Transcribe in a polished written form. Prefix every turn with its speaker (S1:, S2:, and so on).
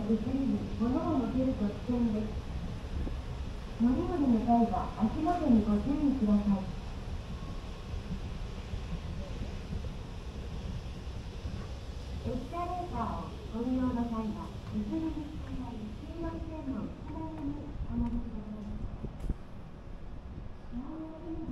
S1: でずりに物を乗せると危険です。乗り降りの際は足元にご注意ください。